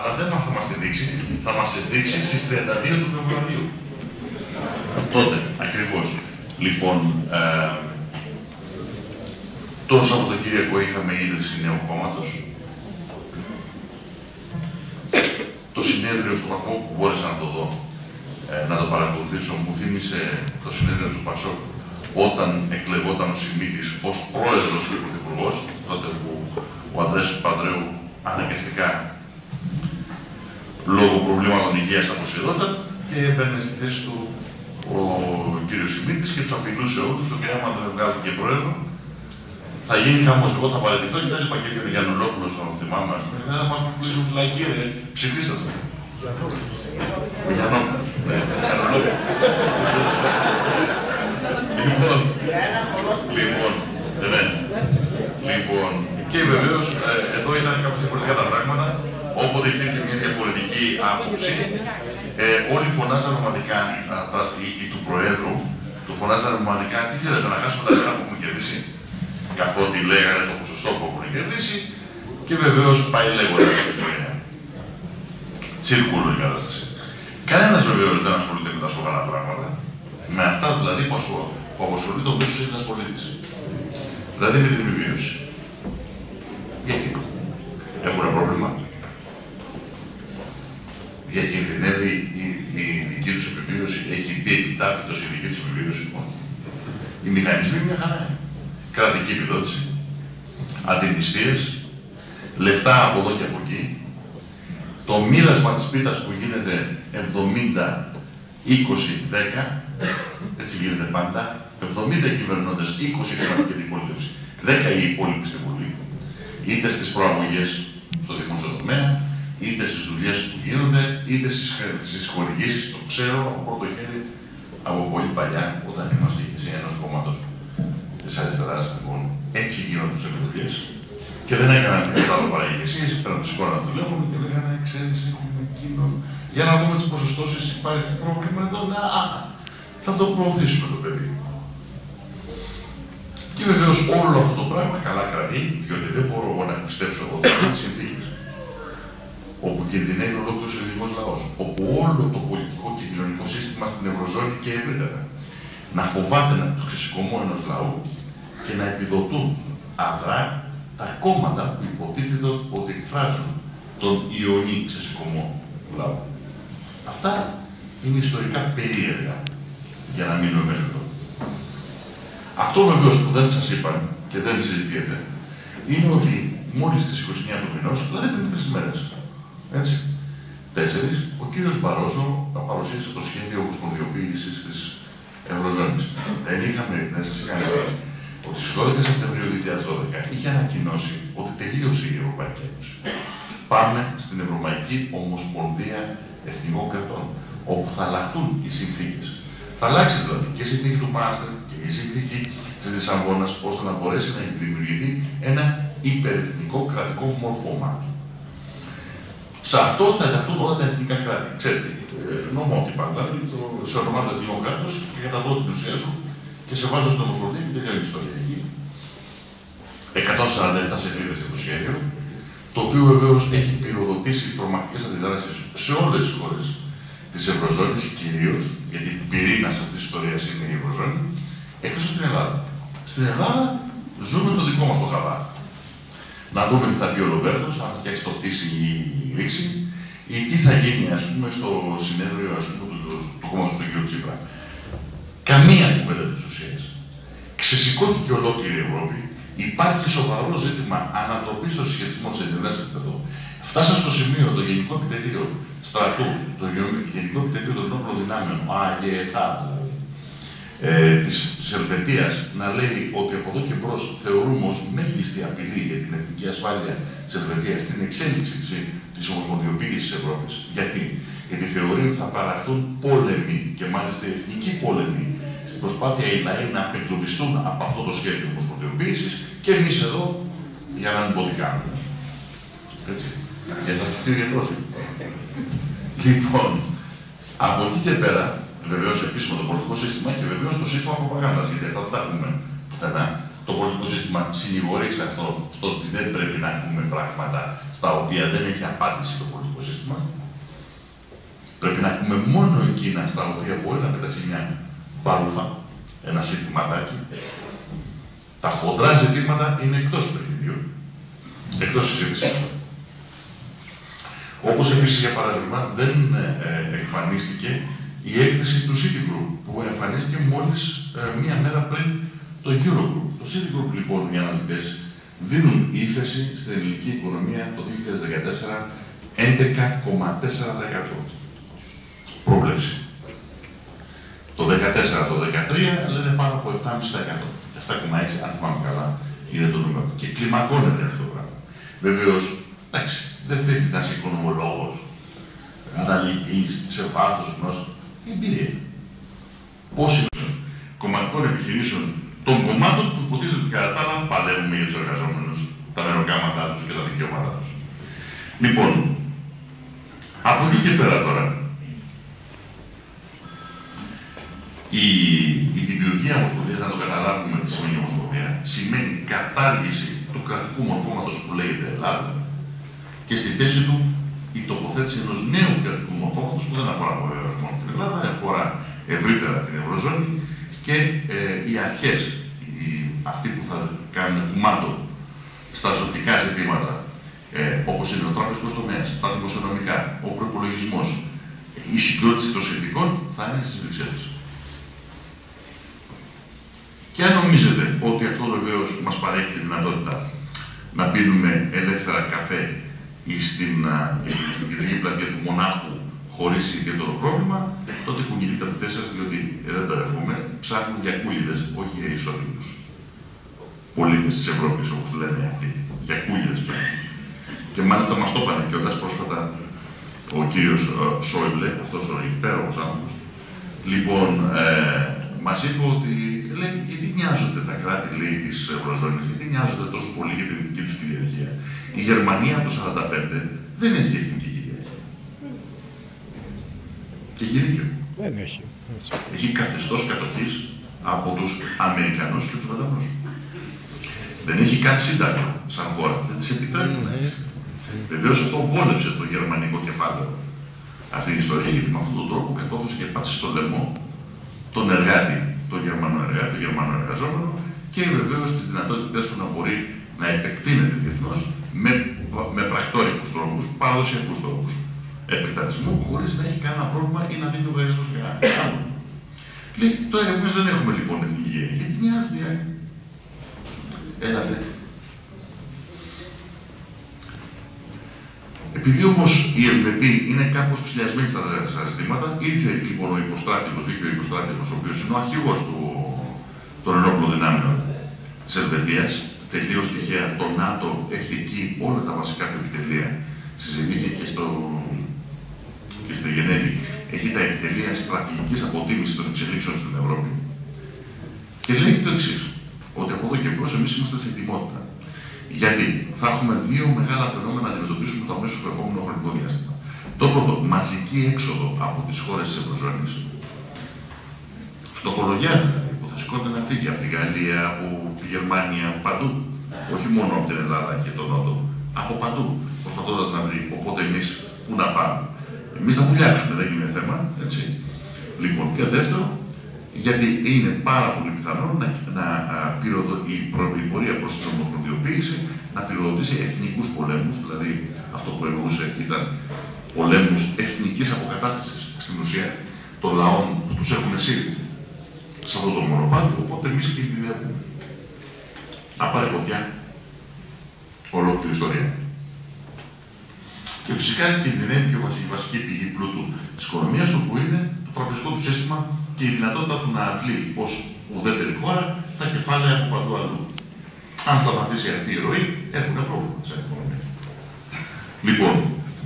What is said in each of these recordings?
αλλά δεν θα μας τη δείξει, θα μας τη δείξει στις 32 του Φεβρουαρίου. Τότε, ακριβώς. Λοιπόν, το Σαββατοκύριακο είχαμε ίδρυση νέου κόμματος. Το συνέδριο στο βαθμό που μπόρεσα να το δω, να το παρακολουθήσω, μου θύμισε το συνέδριο του Πασόκ όταν εκλεγόταν ο Σιμίτης ως πρόεδρος και πρωθυπουργός, τότε που ο Ανδρέας Παπανδρέου αναγκαστικά λόγω προβλήματων υγείας αποσυρώταν και έμπαινε στη θέση του ο κύριος Σιμίτης και τους απειλούσε όλους ότι άμα δεν βγάλουν και πρόεδρο θα γίνει χαμός. Εγώ θα παραιτηθώ και τα είπα και ο Γιαννουλόπουλος, τον θυμάμαι, ας πούμε, θα μας κλείσουν φυλακή, ρε, ψηφίστε το. Ο Γιαννόπουλος. Λοιπόν, και βεβαίως εδώ ήταν κάπως διαφορετικά τα πράγματα, όποτε υπήρχε μια διαφορετική άποψη, όλοι φωνάζαν ομαδικά, του Προέδρου, του φωνάζαν ομαδικά, τι θέλετε να χάσουμε τα λεφτά που έχουμε κερδίσει, καθότι λέγανε το ποσοστό που έχουν κερδίσει, και βεβαίως πάει λέγοντας η ιστορία. Τσίρκουλο η κατάσταση. Κανένας βεβαίως δεν ασχολείται με τα σοβαρά πράγματα, με αυτά δηλαδή που απασχολεί τον μέσο Έλληνας πολίτης. Δηλαδή με την επιβίωση. Γιατί έχουν πρόβλημα. Διακινδυνεύει η δική τους επιβίωση, έχει μπει επιτάπητος η δική τους επιβίωση. Οι μηχανισμοί μια χαρά είναι. Κρατική επιδότηση, αντιμνηστίες, λεφτά από εδώ και από εκεί, το μοίρασμα της πίτας που γίνεται 70-20-10, έτσι γίνεται πάντα, 70 οι κυβερνώντες, 20 η κρατική αντιπολίτευση, 10 οι υπόλοιποι στη Βουλή, είτε στις προαγωγές στο δημόσιο τομέα, είτε στις δουλειές που γίνονται, είτε στις χορηγήσεις, το ξέρω από πρώτο χέρι, από πολύ παλιά, όταν είμαστε ηγεσία ενός κόμματος της αριστεράς, λοιπόν, έτσι γίνονται τους επιδουλειές και δεν έκαναν τίποτα άλλο παρά ηγεσίες, πέραν του σηκώνα του τηλέφωνο και λέγανε, ξέρεις, έχουμε εκείνον. Για να δούμε τις ποσοστώσεις, υπάρχει πρόβλημα εδώ, θα το προωθήσουμε το παιδί. Και βεβαίως όλο αυτό το πράγμα καλά κρατεί, διότι δεν μπορώ εγώ να πιστέψω ότι είναι τις συνθήκες όπου κινδυνεύει ολόκληρος ο ελληνικός λαός, όπου όλο το πολιτικό και κοινωνικό σύστημα στην Ευρωζώνη και ευρύτερα να φοβάται το ξεσηκωμό ενός λαού και να επιδοτούν αδρά τα κόμματα που υποτίθεται ότι εκφράζουν τον ιονή ξεσηκωμό του λαού. Αυτά είναι ιστορικά περίεργα, για να μείνουμε μέχρι εδώ. Αυτό βεβαίως που δεν σας είπαν και δεν συζητιέται, είναι ότι μόλις στις 29 του μηνός, δηλαδή πριν 3 μέρες, έτσι, 4, ο κύριος Μπαρόζο παρουσίασε το σχέδιο ομοσπονδιοποίησης της Ευρωζώνης. Δεν σας είχα πει ότι στις 12 Σεπτεμβρίου 2012 είχε ανακοινώσει ότι τελείωσε η Ευρωπαϊκή Ένωση. Πάμε στην Ευρωπαϊκή Ομοσπονδία Εθνικών Κρατών, όπου θα αλλάχτούν οι συνθήκες. Θα αλλάξει δηλαδή και η συνθήκη του Μάστρεχτ και η συνθήκη της Λισαβόνας, ώστε να μπορέσει να δημιουργηθεί ένα υπερεθνικό κρατικό μορφώμα. Σε αυτό θα ενταχθούν όλα τα εθνικά κράτη. Ξέρετε, νομότυπα, δηλαδή σε ονομάζω εθνικό κράτος και καταβώ την ουσία σου και σε βάζω στην Ομοσπονδία και τελειώνει η ιστορία εκεί. 147 σελίδες είναι το σχέδιο, το οποίο βεβαίως έχει πυροδοτήσει τρομακτικές αντιδράσεις σε όλες τις χώρες της Ευρωζώνης, κυρίως γιατί πυρήνας αυτής της ιστορίας είναι η Ευρωζώνη, εκτός από την Ελλάδα. Στην Ελλάδα ζούμε το δικό μας το χαβά. Να δούμε τι θα πει ο Λοβέρδος, αν θα φτιάξει το φτύση ή η ρήξη, ή τι θα γίνει, ας πούμε, στο συνέδριο του κόμματος του κ. Τσίπρα. Καμία κουβέντα της ουσίας. Ξεσηκώθηκε ολόκληρη η Ευρώπη. Υπάρχει σοβαρό ζήτημα ανατροπής των συσχετισμών σε διεθνές επίπεδο. Φτάσαν στο σημείο το Γενικό Επιτελείο Στρατού, το Γενικό Επιτελείο των Ενόπλων Δυνάμεων, ΑΓΕΘΑ, της Ελβετίας, να λέει ότι από εδώ και μπρος θεωρούμε ως μέγιστη απειλή για την εθνική ασφάλεια της Ελβετίας την εξέλιξη της ομοσπονδιοποίησης της Ευρώπης. Γιατί θεωρεί ότι θα παραχθούν πόλεμοι και μάλιστα εθνικοί πόλεμοι στην προσπάθεια οι λαοί να απεγκλωβιστούν από αυτό το σχέδιο ομοσπονδιοποίησης και εμείς εδώ για να μην πω τι κάνουμε. Έτσι. Γιατί θα φτιάξει για πρόσωπο. Λοιπόν, από εκεί και πέρα, βεβαίως επίσημο το πολιτικό σύστημα και βεβαίως το σύστημα προπαγάνδας, γιατί αυτά δεν τα έχουμε πουθενά. Το πολιτικό σύστημα συνηγορεί σε αυτό, στο ότι δεν πρέπει να ακούμε πράγματα στα οποία δεν έχει απάντηση το πολιτικό σύστημα. σύστημα. Πρέπει να ακούμε μόνο εκείνα στα οποία μπορεί να πετάσει μια μπάλουφα, ένα συντηματάκι. Τα χοντρά ζητήματα είναι εκτός παιχνιδιού, εκτός συζήτησης. Όπως επίσης, για παράδειγμα, δεν εμφανίστηκε η έκθεση του Citigroup, που εμφανίστηκε μόλις μία μέρα πριν το Eurogroup. Το Citigroup, λοιπόν, οι αναλυτές δίνουν ύφεση στην ελληνική οικονομία το 2014 11,4%. Πρόβλεψη. Το 2014, το 2013 λένε πάνω από 7,5%. 7,6% αν θυμάμαι καλά είναι το νούμερο. Και κλιμακώνεται αυτό το πράγμα. Βεβαίως, εντάξει, δεν θέλει να είσαι οικονομολόγος, αναλυτής, σε βάθος γνώση. Εμπειρία. Πόσοι κομματικών επιχειρήσεων των κομμάτων που υποτίθεται ότι κατά τα άλλα παλεύουμε για τους εργαζόμενους, τα μεροκάματά τους και τα δικαιώματά τους. Λοιπόν, από εκεί και πέρα τώρα, η δημιουργία ομοσπονδίας, να το καταλάβουμε τι σημαίνει ομοσπονδία, σημαίνει κατάργηση του κρατικού μορφώματος που λέγεται Ελλάδα και στη θέση του η τοποθέτηση ενός νέου κρατικού μορφώματος που δεν αφορά μόνο την Ελλάδα, αφορά ευρύτερα την Ευρωζώνη και οι αρχές, αυτοί που θα κάνουν κουμάντο στα ζωτικά ζητήματα, όπως είναι ο τραπεζικός τομέας, τα δημοσιονομικά, ο προϋπολογισμός, η συγκρότηση των συνθηκών θα είναι στις Βρυξέλλες. Και αν νομίζετε ότι αυτό βεβαίως μας παρέχει τη δυνατότητα να πίνουμε ελεύθερα καφέ στην κεντρική πλατεία του Μονάχου χωρίς ιδιαίτερο πρόβλημα, τότε κουνηθείτε από τη θέση σας, διότι δεν το εύχομαι, ψάχνουν για κούλιδες, όχι για ισότιμους πολίτες της Ευρώπης, όπως λένε αυτοί. Για κούλιδες ψάχνουν. Και μάλιστα μας το είπαν κιόλας πρόσφατα ο κύριος Σόιμπλε, αυτός ο υπέροχος άνθρωπος. Λοιπόν, μας είπε ότι, λέει, γιατί νοιάζονται τα κράτη, λέει, της Ευρωζώνης, γιατί νοιάζονται τόσο πολύ για την δική τους κυριαρχία. Η Γερμανία από το 1945 δεν έχει εθνική κυριαρχία. Και έχει δίκιο. Δεν έχει. Έχει καθεστώς κατοχής από τους Αμερικανούς και τους Βρετανούς. Δεν έχει καν σύνταγμα σαν χώρα. Δεν της επιτρέπει να έχει. Βεβαίως αυτό βόλεψε το γερμανικό κεφάλαιο αυτή η ιστορία, γιατί με αυτόν τον τρόπο καθόντωσε και πάτησε στο λαιμό τον εργάτη, τον Γερμανό εργάτη, τον Γερμανό εργαζόμενο και βεβαίως τις δυνατότητες του να μπορεί να επεκτείνεται διεθνώς με πρακτόρικους τρόπους, παραδοσιακούς τρόπους επεκτατισμού, χωρίς να έχει κανένα πρόβλημα ή να δίνει λογαριασμό σε κανέναν. Λέει, τώρα εμείς δεν έχουμε λοιπόν εθνική κυριαρχία. Γιατί νοιάζουν οι άλλοι. Έλατε. Επειδή όμως οι Ελβετοί είναι κάπως ψηλιασμένοι στα ζητήματα, ήρθε λοιπόν ο υποστράτηγος, δίκαιο υποστράτηγος, ο οποίος είναι ο αρχηγός των ενόπλων δυνάμεων της Ελβετίας. Τελείως τυχαία, το ΝΑΤΟ έχει εκεί όλα τα βασικά του επιτελεία. Στη Ζενίχη και στη Γενέβη έχει τα επιτελεία στρατηγικής αποτίμησης των εξελίξεων στην Ευρώπη. Και λέει το εξής, ότι από εδώ και μπρος εμείς είμαστε σε ετοιμότητα. Γιατί θα έχουμε δύο μεγάλα φαινόμενα να αντιμετωπίσουμε το αμέσως στο επόμενο χρονικό διάστημα. Το πρώτο, μαζική έξοδο από τις χώρες της Ευρωζώνης. Φτωχολογιά δηλαδή, που θα σηκώνεται να φύγει από τη Γαλλία, από τη Γερμανία, παντού. Όχι μόνο από την Ελλάδα και τον Νότο, από παντού. Προσπαθώντας να βρει. Οπότε εμείς πού να πάμε. Εμείς θα βουλιάξουμε, δεν είναι θέμα. Έτσι. Λοιπόν, και δεύτερο, γιατί είναι πάρα πολύ πιθανό η πορεία προς την ομοσπονδιοποίηση να πυροδοτήσει εθνικούς πολέμους, δηλαδή αυτό που εννοούσε ήταν πολέμους εθνικής αποκατάστασης στην ουσία των λαών που τους έχουν σύρει σε αυτό το μονοπάτι, οπότε εμείς κινδυνεύουμε να πάρει φωτιά ολόκληρη ιστορία. Και φυσικά κινδυνεύει και η βασική πηγή πλούτου της οικονομίας του, που είναι το τραπεζικό του σύστημα και η δυνατότητα του να αντλεί ως ουδέτερη χώρα τα κεφάλαια από παντού αλλού. Αν σταματήσει αυτή η ροή, έχουν πρόβλημα σε οικονομία. Λοιπόν,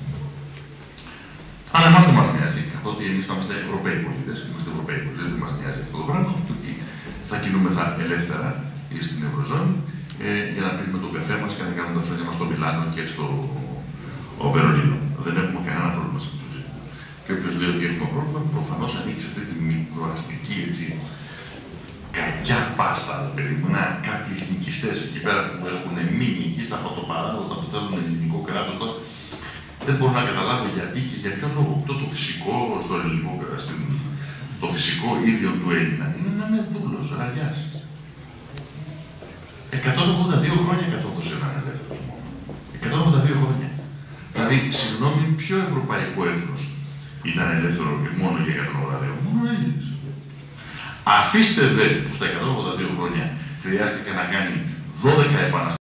αλλά εμάς δεν μας νοιάζει, καθότι εμείς θα είμαστε Ευρωπαίοι πολίτες, δεν μας νοιάζει αυτό το πράγμα, ότι θα κινούμεθα ελεύθερα στην Ευρωζώνη για να πίνουμε τον καφέ μας και να κάνουμε τα ψώνια μας στο Μιλάνο και στο Βερολίνο. Δεν έχουμε κανένα πρόβλημα σε αυτό. Και όποιος λέει ότι έχουμε πρόβλημα, προφανώς ανοίξει αυτή τη μικροαστική έτσι κακιά πάστα, περίπου, κάτι εθνικιστές εκεί πέρα που έχουν μείνει εκεί στα πρωτοπαράδοτα που θέλουν ελληνικό κράτος. Δεν μπορώ να καταλάβω γιατί και για ποιο λόγο. Το φυσικό στο ελληνικό, το φυσικό ίδιο του Έλληνα είναι να είναι δούλος, ραγιάς. 182 χρόνια κατόδωσε έναν ελεύθερο μόνο. 182 χρόνια. Δηλαδή, συγγνώμη, ποιο ευρωπαϊκό έθνος ήταν ελεύθερο και μόνο για 182, μόνο Έλληνες. Αφήστε δε που στα 182 χρόνια χρειάστηκε να κάνει 12 επαναστάσεις.